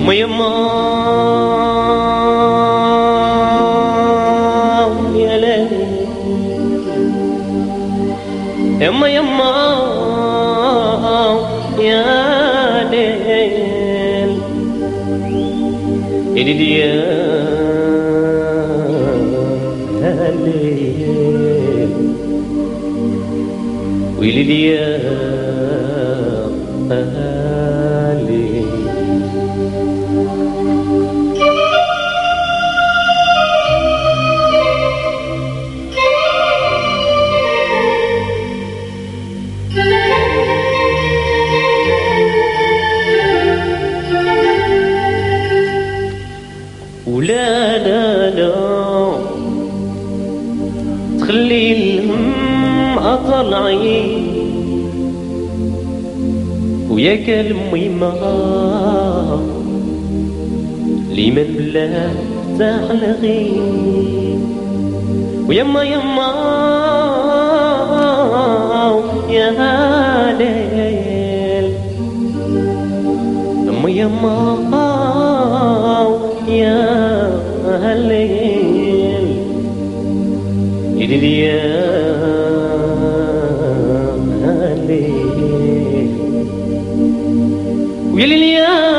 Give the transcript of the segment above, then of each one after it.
يما يما يا ليل يما يما يا ليل يا ليل يا ليل ويلي لي يا ليل ولا لا لا تخلي الهم أطلعي وياك الميمة لمن بلا تحلغي ويما يما يا ليل يما يما يا ليل يا ليل يا ليل ويا ليل يا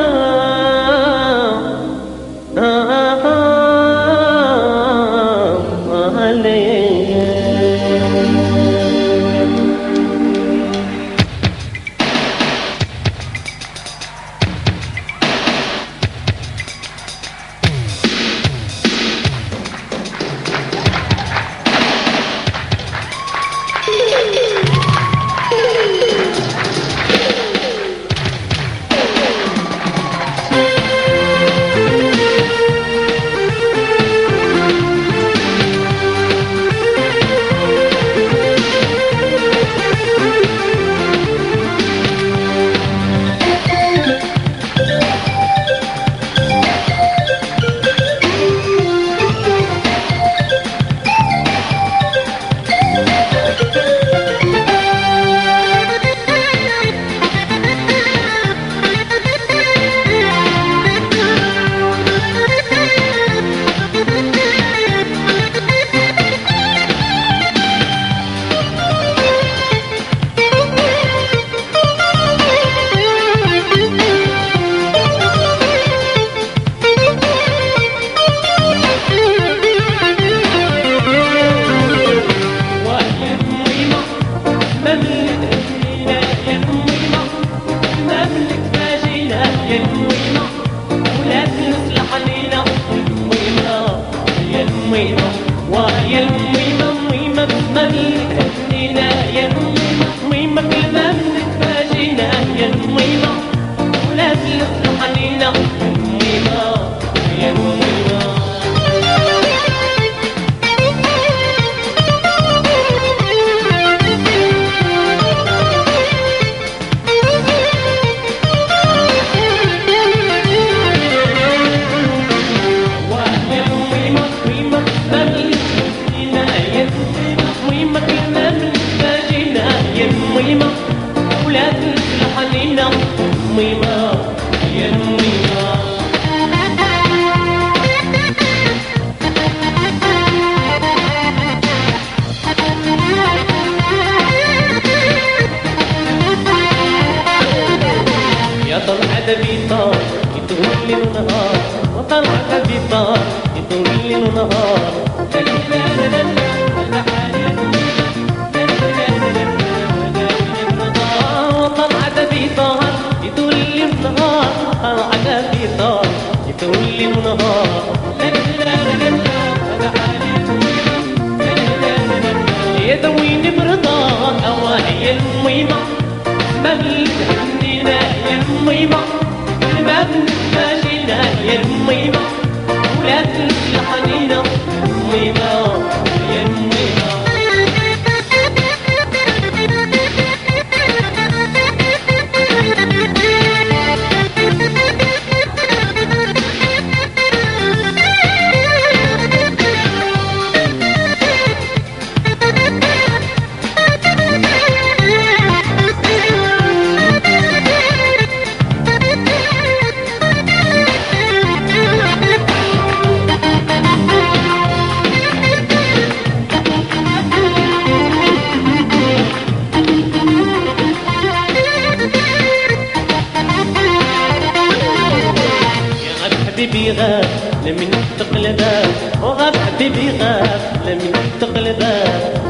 حبيبي غاب لمن تقلبه وغاب حبيبي غاب لمن تقلبه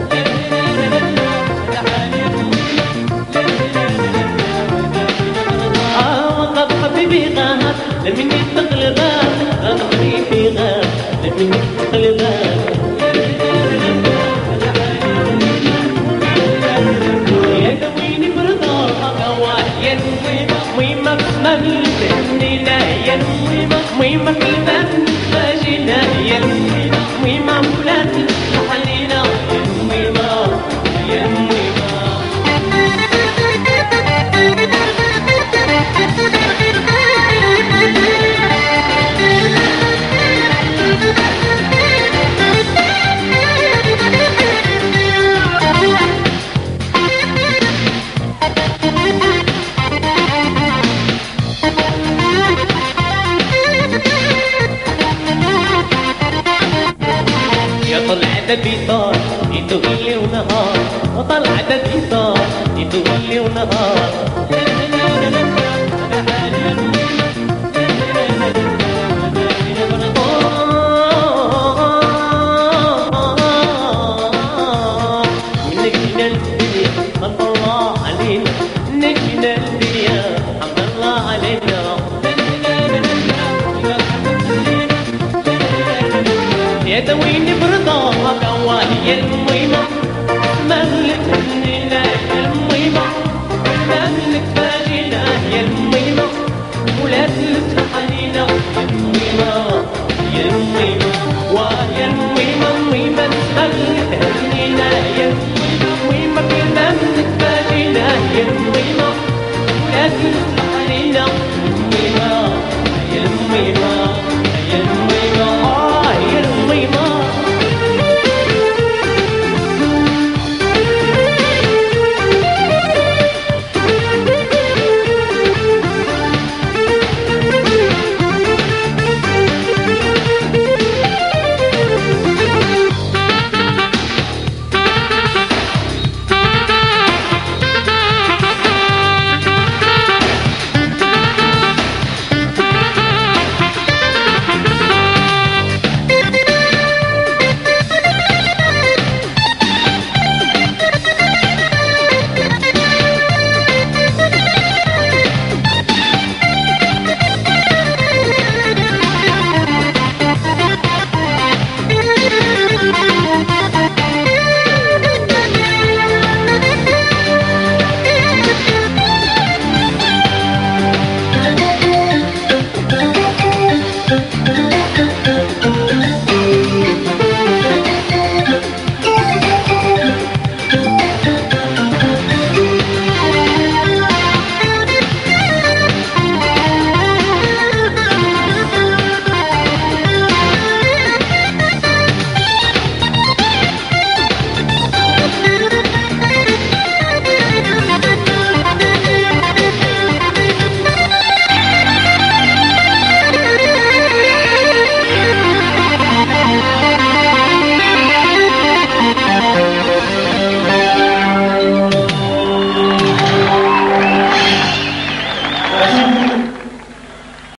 وغاب حبيبي غاب لمن تقلبه غاب حبيبي غاب لمن تقلبه يا دويني برضاك يا ميمة مملكنينا يا ميمة كلمة فاجنا يا ميمة مولاتي حنينا يا ميمة يا ميمة طلع بيطار يدق لي ونهار وطلع بيطار يدق لي ونهار نجينا الدنيا حمد الله علينا نجينا الدنيا حمد الله علينا يا دويني برضاك يا الميمة مهلك هنينا يا الميمة مهلك فاجينا يا الميمة ولا تلك حنينا يا الميمة يا الميمة ويا الميمة ميمة مهلك هنينا يا الميمة مهلك فاجينا يا الميمة ولا تلك حنينا